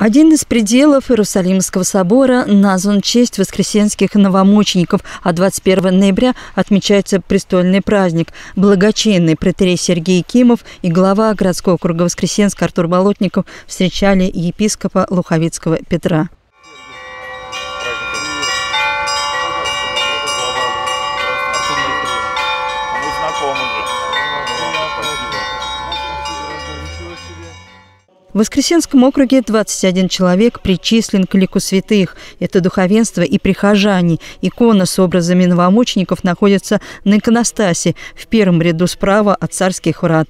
Один из пределов Иерусалимского собора назван в честь воскресенских новомучеников, а 21 ноября отмечается престольный праздник. Благочинный протоиерей Сергий Якимов и глава городского округа Воскресенска Артур Болотников встречали епископа Луховицкого Петра. В Воскресенском округе 21 человек причислен к лику святых. Это духовенство и прихожане. Икона с образами новомучеников находится на иконостасе в первом ряду справа от царских врат.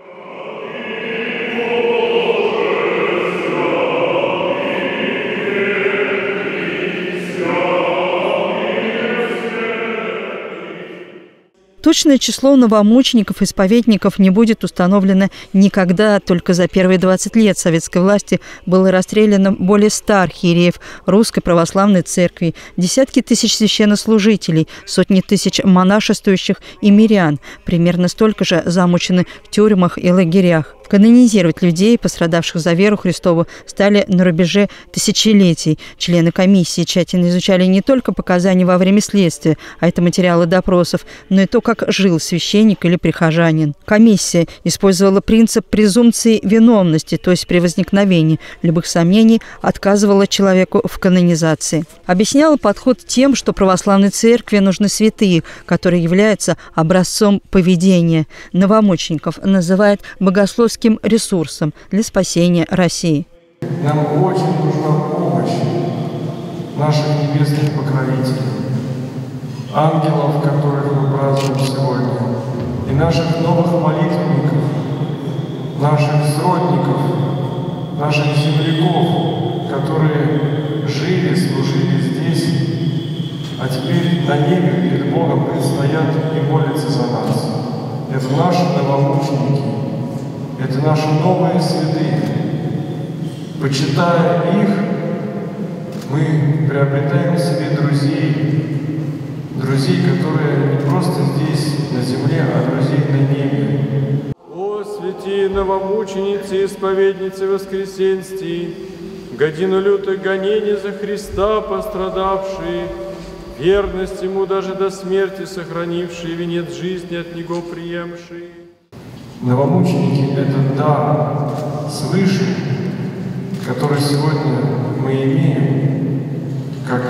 Точное число новомучеников и исповедников не будет установлено никогда. Только за первые 20 лет советской власти было расстреляно более 100 архиереев Русской Православной Церкви, десятки тысяч священнослужителей, сотни тысяч монашествующих и мирян. Примерно столько же замучены в тюрьмах и лагерях. Канонизировать людей, пострадавших за веру Христову, стали на рубеже тысячелетий. Члены комиссии тщательно изучали не только показания во время следствия, а это материалы допросов, но и то, как жил священник или прихожанин. Комиссия использовала принцип презумпции виновности, то есть при возникновении любых сомнений отказывала человеку в канонизации. Объясняла подход тем, что православной церкви нужны святые, которые являются образцом поведения. Новомучеников называют богословским ресурсом для спасения России. Нам очень нужна помощь наших небесных покровителей, ангелов, которых мы празднуем сегодня, и наших новых молитвенников, наших сродников, наших земляков, которые жили, служили здесь, а теперь на небе перед Богом предстоят и молятся за нас. Это наши новомученики. Это наши новые святые. Почитая их, мы приобретаем себе друзей, которые не просто здесь, на земле, а друзей на небе. О, святые новомученицы и исповедницы воскресенстии, годину лютых гонений за Христа пострадавшие, верность Ему даже до смерти сохранившие, венец жизни от Него приемшие. Новомученики – это дар свыше, который сегодня мы имеем, как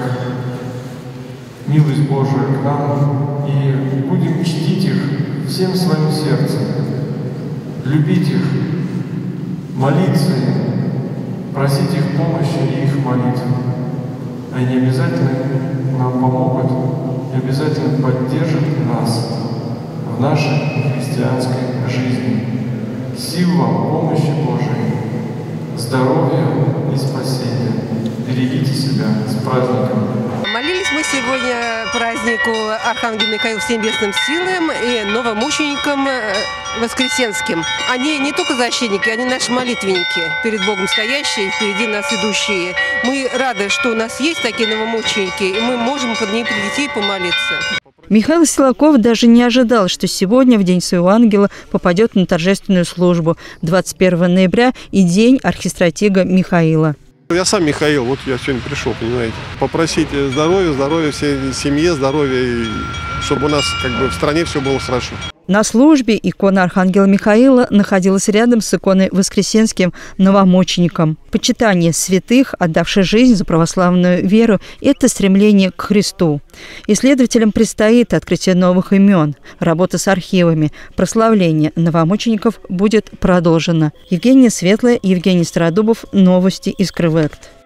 милость Божия к нам, и будем чтить их всем своим сердцем, любить их, молиться им, просить их помощи и их молитв. Они обязательно нам помогут и обязательно поддержат нас в нашей христианской жизни. Сил вам, помощи Божией, здоровья и спасения. Берегите себя. С праздником! Молились мы сегодня празднику Архангелу Михаилу всем небесным силам и новомученикам воскресенским. Они не только защитники, они наши молитвенники, перед Богом стоящие, впереди нас идущие. Мы рады, что у нас есть такие новомученики, и мы можем под них прийти и помолиться. Михаил Силаков даже не ожидал, что сегодня, в день своего ангела, попадет на торжественную службу 21 ноября и день архистратига Михаила. Я сам Михаил, вот я сегодня пришел, понимаете, попросить здоровья всей семье, здоровья, чтобы у нас в стране все было хорошо. На службе икона Архангела Михаила находилась рядом с иконой Воскресенским новомучеником. Почитание святых, отдавших жизнь за православную веру – это стремление к Христу. Исследователям предстоит открытие новых имен, работа с архивами, прославление новомучеников будет продолжено. Евгения Светлая, Евгений Стародубов. Новости из Крывэкт.